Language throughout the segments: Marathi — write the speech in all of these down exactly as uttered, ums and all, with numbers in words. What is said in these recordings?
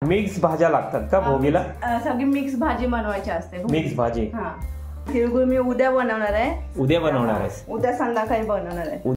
मिक्स भाज्या लागतात का भोगीला? सगळी मिक्स भाजी बनवायची असते. मिक्स भाजी. हा, तिळगुळ मी उद्या बनवणार आहे. उद्या बनवणार आहेस? उद्या संध्याकाळी बनवणार आहे.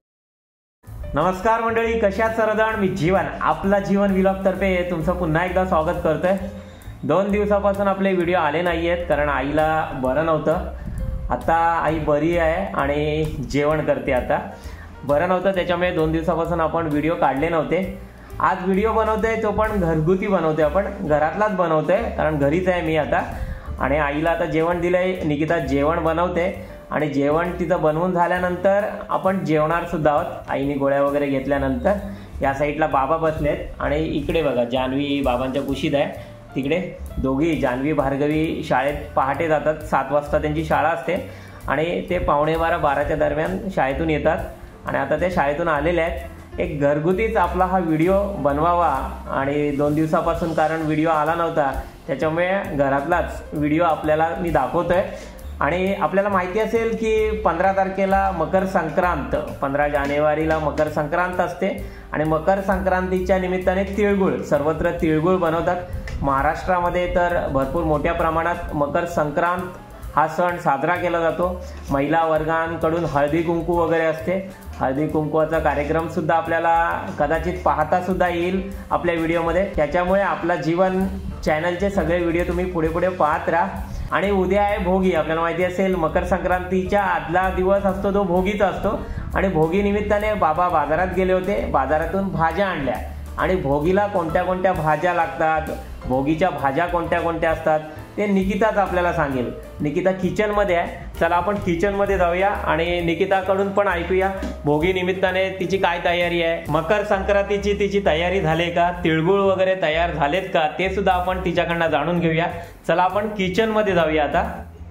नमस्कार मंडळी, कशात सरदार, मी जीवन आपला जीवन व्लॉग तर्फे तुमचं पुन्हा एकदा स्वागत करतोय. दोन दिवसापासून आपले व्हिडिओ आले नाहीयेत कारण आईला बरं नव्हतं. आता आई बरी आहे आणि जेवण करते. आता बरं नव्हतं त्याच्यामुळे दोन दिवसापासून आपण व्हिडिओ काढले नव्हते. आज व्हिडिओ बनवतोय तो पण घरगुती बनवतोय, आपण घरातलाच बनवतोय कारण घरीच आहे मी आता. आणि आईला आता जेवण दिलंय, निकिता जेवण बनवते आणि जेवण तिथं बनवून झाल्यानंतर आपण जेवणार सुद्धा आहोत. आईने गोळ्या वगैरे घेतल्यानंतर या साईडला बाबा बसलेत आणि इकडे बघा जान्हवी बाबांच्या कुशीत आहे. तिकडे दोघी जान्हवी भार्गवी शाळेत पहाटे जातात, सात वाजता त्यांची शाळा असते आणि ते पावणे बारा बाराच्या दरम्यान शाळेतून येतात. आणि आता ते शाळेतून आलेले आहेत. एक घरगुतीच आपला हा व्हिडिओ बनवावा आणि दोन दिवसापासून कारण व्हिडिओ आला नव्हता त्याच्यामुळे घरातलाच व्हिडिओ आपल्याला मी दाखवतोय. आणि आपल्याला माहिती असेल की पंधरा तारखेला मकर संक्रांत, पंधरा जानेवारीला मकर संक्रांत असते आणि मकर संक्रांतीच्या निमित्ताने तिळगुळ, सर्वत्र तिळगुळ बनवतात. महाराष्ट्रामध्ये तर भरपूर मोठ्या प्रमाणात मकर संक्रांत हा सण साजरा केला जातो. महिला वर्गांकडून हळदी कुंकू वगैरे असते. हळदी कुंकवाचा कार्यक्रम सुद्धा आपल्याला कदाचित पाहता सुद्धा येईल आपल्या व्हिडिओमध्ये. त्याच्यामुळे आपला जीवन चॅनलचे सगळे व्हिडिओ तुम्ही पुढे पुढे पाहत राहा. आणि उद्या आहे भोगी. आपल्याला माहिती असेल मकर संक्रांतीच्या आदला दिवस असतो तो भोगीचा असतो. आणि भोगी निमित्ताने बाबा बाजारात गेले होते, बाजारातून भाज्या आणल्या. आणि भोगीला कोणत्या कोणत्या भाज्या लागतात, भोगीच्या भाज्या कोणत्या कोणत्या असतात ते निकिताच आपल्याला सांगेल. निकिता किचन मध्ये आहे. चला आपण किचन मध्ये जाऊया आणि निकिताकडून पण ऐकूया भोगी निमित्ताने तिची काय तयारी आहे, मकर संक्रांतीची तिची तयारी झाली का, तिळगुळ वगैरे तयार झालेत का ते सुद्धा आपण तिच्याकडनं जाणून घेऊया. चला आपण किचन मध्ये जाऊया आता.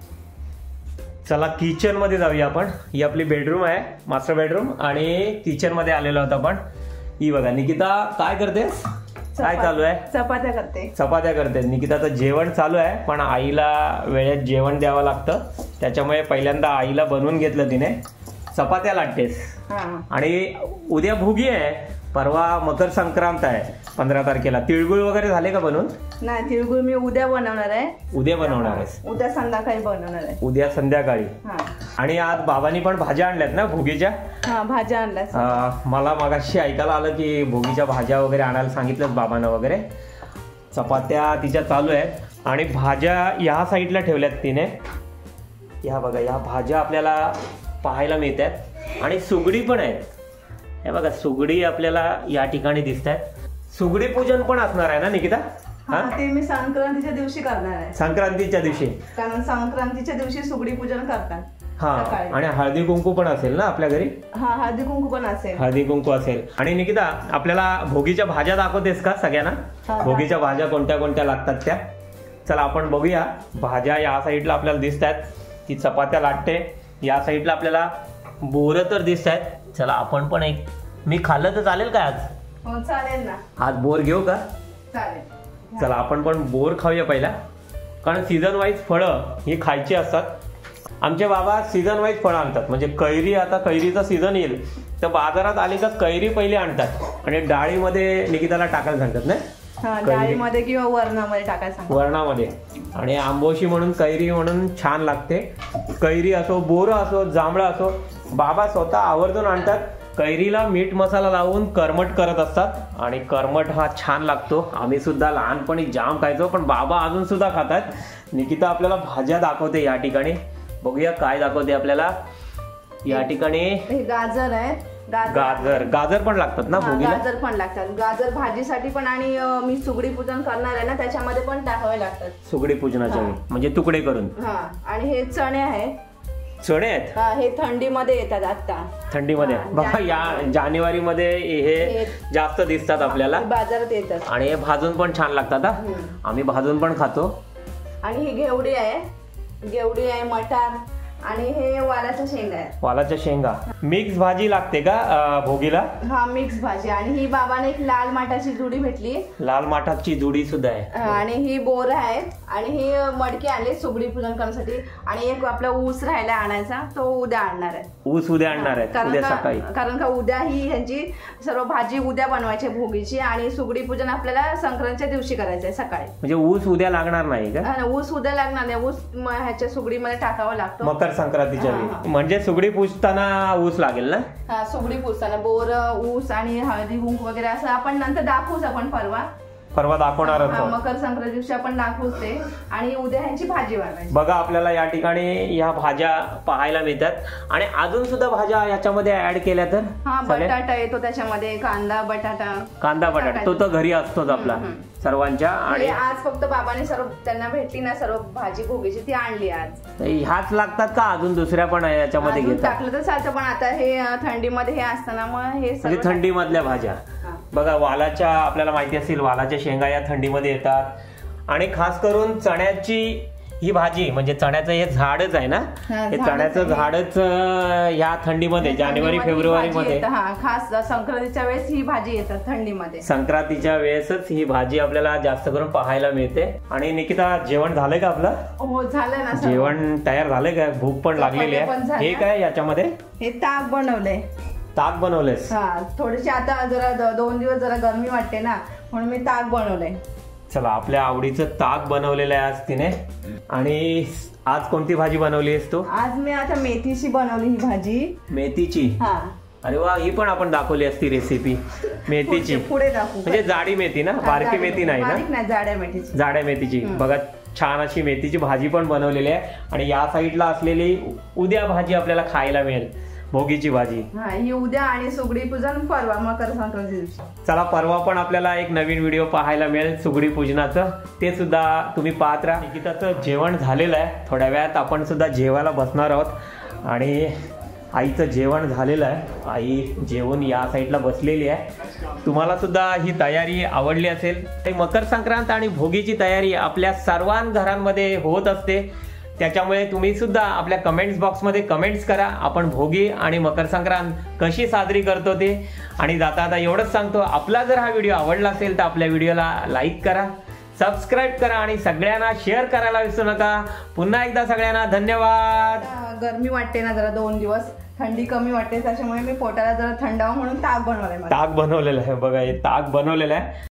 चला किचन मध्ये जाऊया आपण. ही आपली बेडरूम आहे, मास्टर बेडरूम. आणि किचन मध्ये आलेलो आहोत आपण. ही बघा निकिता काय करतेस, काय चालू आहे? चपात्या करते. चपात्या करते. निकिताचं जेवण चालू आहे पण आईला वेळेत जेवण द्यावं लागतं त्याच्यामुळे पहिल्यांदा आईला बनवून घेतलं तिने. चपात्या लाटतेस आणि उद्या भोगी आहे, परवा मकर संक्रांत आहे पंधरा तारखेला. तिळगुळ वगैरे झाले का बनवून? नाही, तिळगुळ मी उद्या बनवणार आहे. उद्या बनवणार आहेस? उद्या संध्याकाळी बनवणार आहे. उद्या संध्याकाळी. आणि आज बाबांनी पण भाज्या आणल्यात ना भोगीच्या? हा, भाज्या आणल्यात. मला मगाशी ऐकायला आलं की भोगीच्या भाज्या वगैरे आणायला सांगितलं बाबांना वगैरे. चपात्या तिच्या चालू आहेत आणि भाज्या ह्या साईडला ठेवल्यात तिने. ह्या बघा, ह्या भाज्या आपल्याला पाहायला मिळतात आणि सुगडी पण आहेत. हे बघा सुगडी आपल्याला या ठिकाणी दिसत आहेत. सुगडी पूजन पण असणार आहे ना निकिता? हा, ते मी संक्रांतीच्या दिवशी करणार आहे. संक्रांतीच्या दिवशी? कारण संक्रांतीच्या दिवशी सुगडी पूजन करतात. हा, आणि हळदी कुंकू पण असेल ना आपल्या घरी? हा, हळदी कुंकू पण असेल. हळदी कुंकू असेल. आणि निकिता आपल्याला भोगीच्या भाज्या दाखवतेस का सगळ्यांना? भोगीच्या भाज्या कोणत्या कोणत्या लागतात त्या चला आपण बघूया. भाज्या या साईडला आपल्याला दिसत आहेत. ती चपात्या लाटते. या साईडला आपल्याला बोरं तर दिसत आहेत. चला आपण पण एक, मी खाल्लं तर चालेल का आज? हो चालेल ना. आज बोर घेऊ का? चालेल. चला आपण पण बोर खाऊया पहिला, कारण सीझन वाईज फळं ही खायची असतात. आमचे बाबा सीझन वाईज फळं आणतात. म्हणजे कैरी, आता कैरीचा सीझन येईल तर बाजारात आली का कैरी पहिले आणतात आणि डाळीमध्ये निकिताला टाकायला सांगतात ना, डाळीमध्ये किंवा वरणामध्ये टाकायचं, वरणामध्ये. आणि आंबोशी म्हणून कैरी म्हणून छान लागते. कैरी असो, बोरं असो, जांभळं असो, बाबा स्वतः आवर्जून आणतात. कैरीला मीठ मसाला लावून करमट करत असतात आणि करमट हा छान लागतो. आम्ही सुद्धा लहानपणी जाम खायचो पण बाबा अजून सुद्धा खातात. निकिता आपल्याला भाज्या दाखवते या ठिकाणी. बघूया काय दाखवते आपल्याला या ठिकाणी. गाजर आहे. गाजर गाजर पण लागतात ना भोगीला? गाजर पण लागतात. गाजर भाजीसाठी पण आणि मी सुगडी पूजन करणार आहे ना त्याच्यामध्ये पण टाकावे लागतात. सुगडी पूजनाच्या वेळी म्हणजे तुकडे करून. हा, आणि हे चणे आहे. चणे आहेत? हा, हे थंडीमध्ये येतात. आता थंडीमध्ये बघा, या जानेवारी मध्ये हे जास्त दिसतात आपल्याला बाजारात येतात. आणि हे भाजून पण छान लागतात. आम्ही भाजून पण खातो. आणि ही घेवडी आहे. घेवडी आहे, मटार, आणि हे वालाच्या शेंगा आहेत. वालाच्या शेंगा मिक्स भाजी लागते का अं, भोगीला? हा मिक्स भाजी. आणि ही बाबाने एक लाल माठाची जुडी भेटली, लाल माठाची जुडी सुद्धा आहे. आणि ही बोर आहेत, आणि ही मडकी आणली सुगडी पूजन करण्यासाठी. आणि एक आपला ऊस राहिला आणायचा, तो उद्या आणणार आहे. ऊस उद्या आणणार आहे, कारण उद्या का सकाळी. कारण का उद्या ही ह्यांची सर्व भाजी उद्या बनवायची भोगीची, आणि सुगडी पूजन आपल्याला संक्रांतीच्या दिवशी करायचं आहे सकाळी. म्हणजे ऊस उद्या लागणार नाही का? हा, ऊस उद्या लागणार नाही. ऊस म- ह्याच्या सुगडीमध्ये टाकावा लागतो मकर संक्रांतीच्या हा, हा. वेळी. म्हणजे सुगडी पूजताना ऊस लागेल ना? हा, सुगडी पुसताना बोर, ऊस आणि हळदी कुंकू वगैरे असं आपण नंतर दाखवूच. आपण परवा परवा दाखवणारच हा, आहोत. मकर संक्रांती दिवशी आपण दाखवूच ते. आणि उद्या ह्यांची भाजी बनवायची. बघा आपल्याला या ठिकाणी ह्या भाज्या पाहायला मिळतात, आणि अजून सुद्धा भाज्या याच्यामध्ये ऍड केल्या तर हा, चालेल? बटाटा येतो त्याच्यामध्ये, कांदा बटाटा. कांदा बटाटा तो तर घरी असतोच आपला हम्म, हम्म. सर्वांच्या. आणि आणि आज फक्त बाबाने सर्व त्यांना भेटली ना सर्व भाजी भोगीची, ती आणली आज. ह्याच लागतात का अजून दुसऱ्या पण आहे याच्यामध्ये अजून घेतात? टाकलं तर चालतं, पण आता हे अं, थंडीमध्ये हे असताना मग हे म्हणजे सर्व थंडी मधल्या भाज्या. हा. बघा वालाच्या, आपल्याला माहिती असेल वालाच्या शेंगा या थंडीमध्ये येतात. आणि खास करून चण्याची ही भाजी, म्हणजे चण्याचं हे झाडच आहे ना, हा, हे झाडच चण्याचं आहे. झाडच अं, ह्या थंडीमध्ये जानेवारी थंडीमध्ये ही फेब्रुवारी भाजी मध्ये, येतं. हा, खास संक्रांतीच्या वेळेस ही भाजी येतात थंडीमध्ये. संक्रांतीच्या वेळेसच ही भाजी आपल्याला जास्त करून पाहायला मिळते. आणि निकिता जेवण झालंय का आपलं? हो, झालं ना सर्व. जेवण तयार झालंय का? भूक पण लागलेली चपात्या पण आहे. झाल्या. हे काय याच्यामध्ये? हे ताक बनवलंय. ताक बनवलेस? हा, थोडीशी आता जरा द- दोन दिवस जरा गरमी वाटते ना, म्हणून मी ताक बनवलंय. चला, आपल्या आवडीचं ताक बनवलेलं आहे आज तिने. आणि आज कोणती भाजी बनवली आहेस तू? आज मी आता मेथीची बनवली ही भाजी. मेथीची? हा, अरे वा, ही पण आपण दाखवली असती रेसिपी मेथीची. पुढे- पुढे दाखवू. म्हणजे जाडी मेथी ना, हा, बारकी जाडी मेथी नाही बारीक ना, नाही, जाड्या मेथीची. जाड्या मेथीची. बघा छान अशी मेथीची भाजी पण बनवलेली आहे. आणि या साईडला असलेली उद्या भाजी आपल्याला खायला मिळेल, भोगीची भाजी. हा, ही उद्या, आणि सुगडी पूजन परवा मकर संक्रांती दिवशी. चला, परवा पण आपल्याला एक नवीन व्हिडिओ पाहायला मिळेल सुगडी पूजनाचं, ते सुद्धा तुम्ही पाहत राहा. निकिताचं जेवण झालेलं आहे, थोड्या वेळात आपण सुद्धा जेवायला बसणार आहोत. आणि आईचं जेवण झालेलं आहे, आई जेवून या साईडला बसलेली आहे. तुम्हाला सुद्धा ही तयारी आवडली असेल. ते मकर संक्रांत आणि भोगीची तयारी आपल्या सर्वां घरांमध्ये होत असते, त्याच्यामुळे तुम्ही सुद्धा आपल्या कमेंट्स बॉक्समध्ये कमेंट्स करा, आपण भोगी आणि मकर संक्रांत कशी साजरी करतो ते. आणि जाता आता एवढंच सांगतो, आपला जर हा व्हिडिओ आवडला असेल तर आपल्या व्हिडिओला लाईक करा, सबस्क्राईब करा, आणि सगळ्यांना शेअर करायला विसरू नका. पुन्हा एकदा सगळ्यांना धन्यवाद. आता गरमी वाटते ना जरा, दोन दिवस थंडी कमी वाटते, त्याच्यामुळे मी पोटाला जरा थंडावं म्हणून ताक बनवलंय. ताक बनवलेलं आहे, बघा हे ताक बनवलेलं आहे.